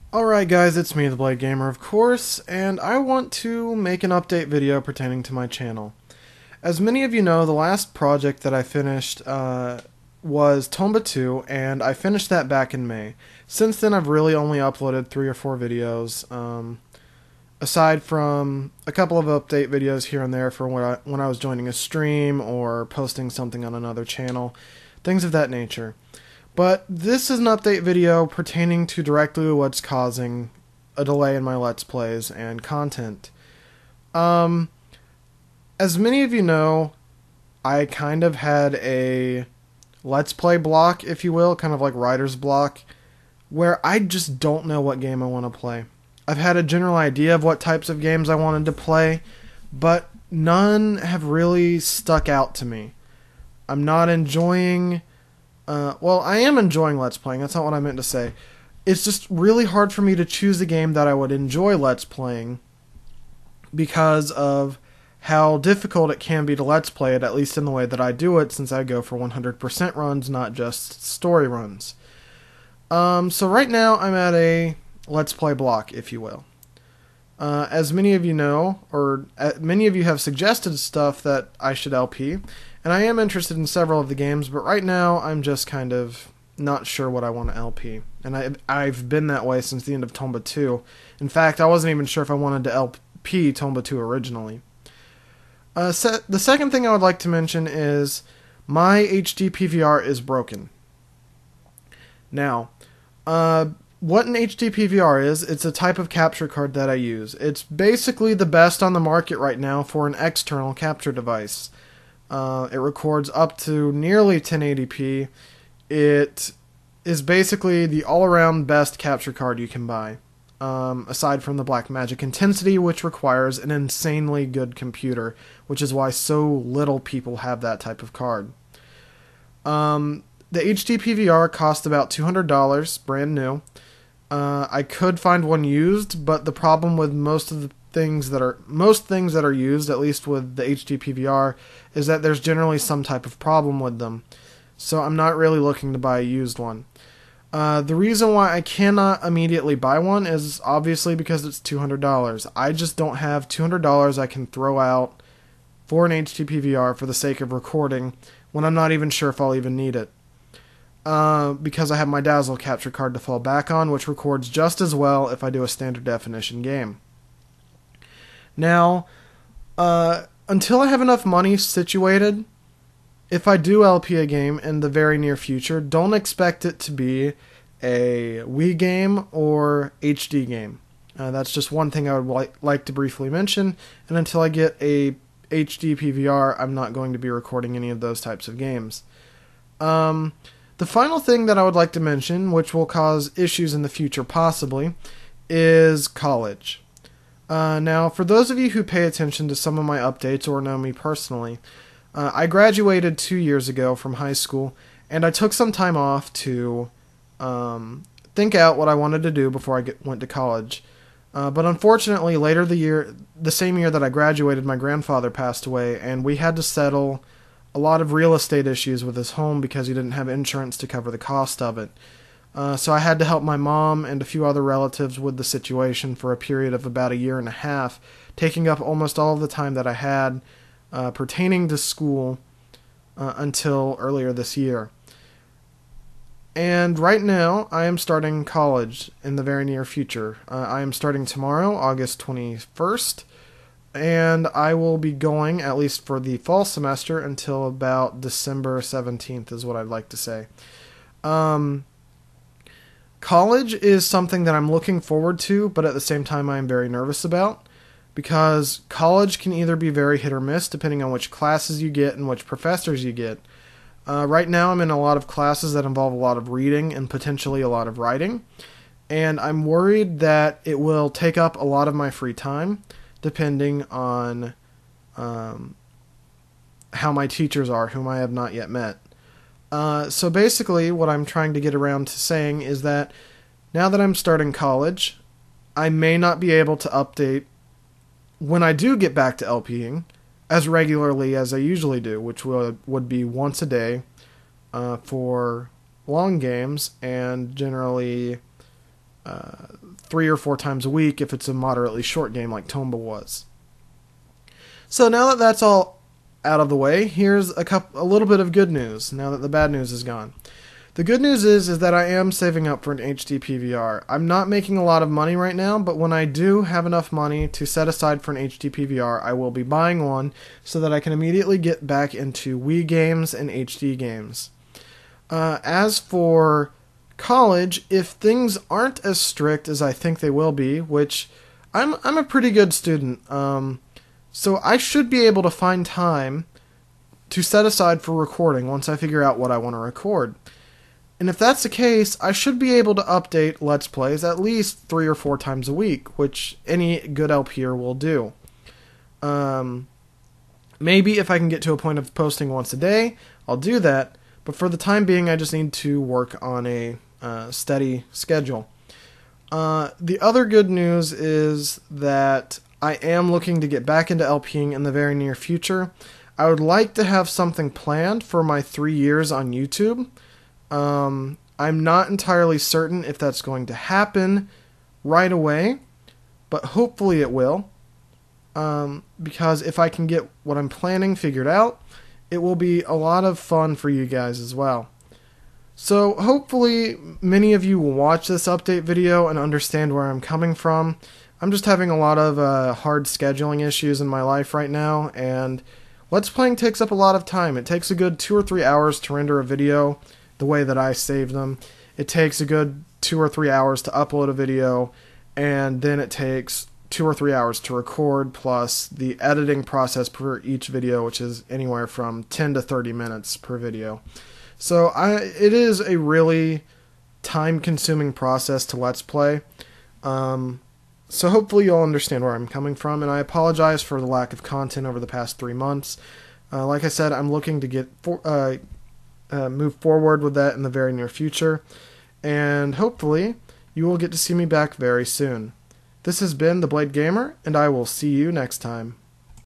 Alright guys, it's me, TheBladeGamer of course, and I want to make an update video pertaining to my channel. As many of you know, the last project that I finished was Tomba 2, and I finished that back in May. Since then I've really only uploaded 3 or 4 videos, aside from a couple of update videos here and there for when I was joining a stream or posting something on another channel, things of that nature. But this is an update video pertaining to directly what's causing a delay in my Let's Plays and content. As many of you know, I kind of had a Let's Play block, if you will, kind of like writer's block, where I just don't know what game I want to play. I've had a general idea of what types of games I wanted to play, but none have really stuck out to me. I'm not enjoying... well, I am enjoying Let's Playing, that's not what I meant to say. It's just really hard for me to choose a game that I would enjoy Let's Playing because of how difficult it can be to Let's Play it, at least in the way that I do it, since I go for 100% runs, not just story runs. So right now I'm at a Let's Play block, if you will. As many of you know, or many of you have suggested stuff that I should LP, and I am interested in several of the games, but right now I'm just kind of not sure what I want to LP. And I've been that way since the end of Tomba 2. In fact, I wasn't even sure if I wanted to LP Tomba 2 originally. The second thing I would like to mention is my HD PVR is broken. Now, what an HD PVR is, it's a type of capture card that I use. It's basically the best on the market right now for an external capture device. It records up to nearly 1080p. It is basically the all-around best capture card you can buy, aside from the Blackmagic Intensity, which requires an insanely good computer, which is why so little people have that type of card. The HD PVR cost about $200, brand new. I could find one used, but the problem with most things that are used, at least with the HD PVR, is that there's generally some type of problem with them. So I'm not really looking to buy a used one. The reason why I cannot immediately buy one is obviously because it's $200. I just don't have $200 I can throw out for an HD PVR for the sake of recording when I'm not even sure if I'll even need it. Because I have my Dazzle capture card to fall back on, which records just as well if I do a standard definition game. Now, until I have enough money situated, if I do LP a game in the very near future, don't expect it to be a Wii game or HD game. That's just one thing I would like to briefly mention, and until I get a HD PVR, I'm not going to be recording any of those types of games. The final thing that I would like to mention, which will cause issues in the future possibly, is college. Now, for those of you who pay attention to some of my updates or know me personally, I graduated 2 years ago from high school, and I took some time off to think out what I wanted to do before I went to college. But unfortunately, later the same year that I graduated, my grandfather passed away, and we had to settle a lot of real estate issues with his home because he didn't have insurance to cover the cost of it. So I had to help my mom and a few other relatives with the situation for a period of about 1.5 years, taking up almost all of the time that I had pertaining to school until earlier this year. And right now, I am starting college in the very near future. I am starting tomorrow, August 21st, and I will be going, at least for the fall semester, until about December 17th is what I'd like to say. College is something that I'm looking forward to, but at the same time I'm very nervous about, because college can either be very hit or miss depending on which classes you get and which professors you get. Right now I'm in a lot of classes that involve a lot of reading and potentially a lot of writing, and I'm worried that it will take up a lot of my free time, depending on how my teachers are, whom I have not yet met. So basically, what I'm trying to get around to saying is that now that I'm starting college, I may not be able to update when I do get back to LPing as regularly as I usually do, which would be once a day for long games, and generally 3 or 4 times a week if it's a moderately short game like Tomba was. So now that that's all out of the way, here's a little bit of good news now that the bad news is gone. The good news is that I am saving up for an HD PVR. I'm not making a lot of money right now, but when I do have enough money to set aside for an HD PVR, I will be buying one so that I can immediately get back into Wii games and HD games. As for college, if things aren't as strict as I think they will be, which I'm a pretty good student, so I should be able to find time to set aside for recording once I figure out what I want to record. And if that's the case, I should be able to update Let's Plays at least 3 or 4 times a week, which any good LPer will do. Maybe if I can get to a point of posting once a day, I'll do that, but for the time being, I just need to work on a steady schedule. The other good news is that I am looking to get back into LPing in the very near future. I would like to have something planned for my 3 years on YouTube. I'm not entirely certain if that's going to happen right away, but hopefully it will. Because if I can get what I'm planning figured out, it will be a lot of fun for you guys as well. So hopefully many of you will watch this update video and understand where I'm coming from. I'm just having a lot of hard scheduling issues in my life right now, and Let's Playing takes up a lot of time. It takes a good 2 or 3 hours to render a video the way that I save them. It takes a good 2 or 3 hours to upload a video, and then it takes 2 or 3 hours to record, plus the editing process per each video, which is anywhere from 10 to 30 minutes per video. So it is a really time-consuming process to Let's Play. So hopefully you'll understand where I'm coming from, and I apologize for the lack of content over the past 3 months. Like I said, I'm looking to get move forward with that in the very near future, and hopefully you will get to see me back very soon. This has been TheBladeGamer, and I will see you next time.